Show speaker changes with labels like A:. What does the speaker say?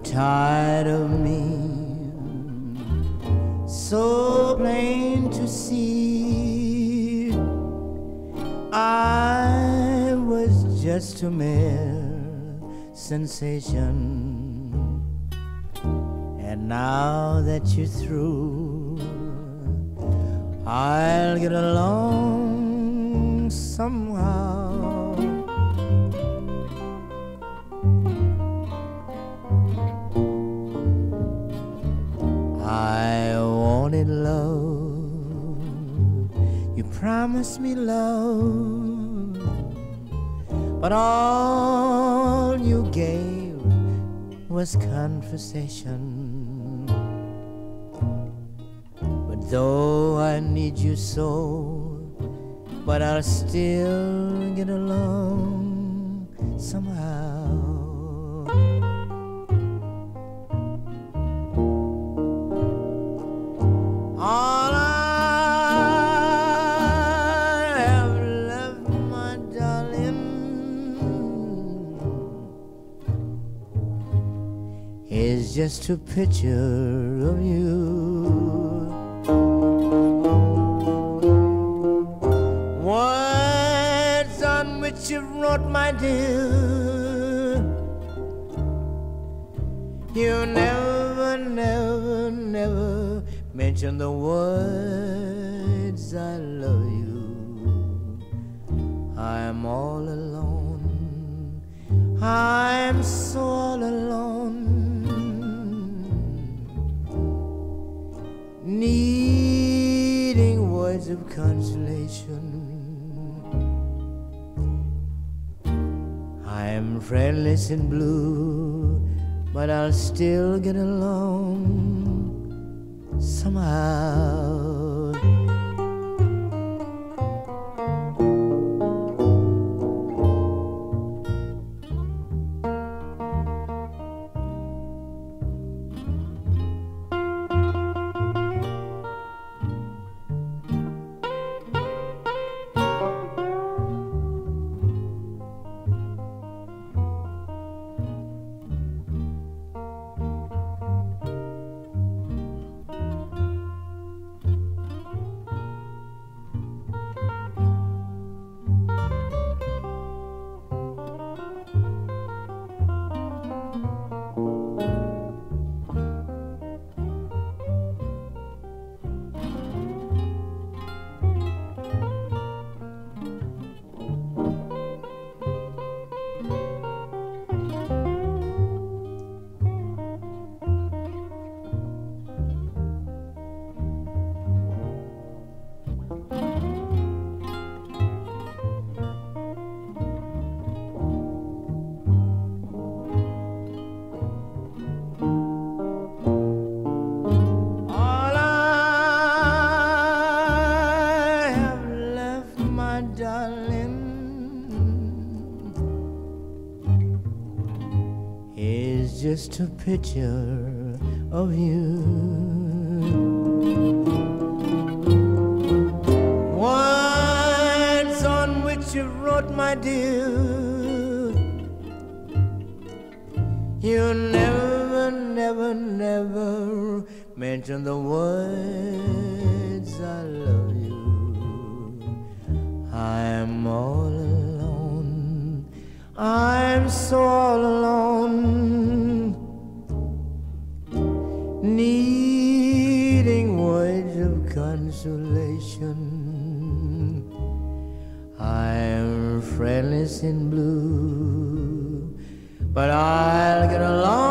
A: tired of me, so plain to see. I was just a mere sensation, and now that you're through, I'll get along somehow. I wanted love, you promised me love, but all you gave was conversation. But though I need you so, but I'll still get along somehow. All I have left, my darling, is just a picture of you. Words on which you wrote, my dear. You never, never, never mention the words I love you. I'm all alone, I'm so all alone, needing words of consolation. I'm friendless and blue, but I'll still get along somehow. Just a picture of you. Words on which you wrote, my dear. You never, never, never mention the words I love you. I'm all alone, I'm so all alone, needing words of consolation. I'm friendless in blue, but I'll get along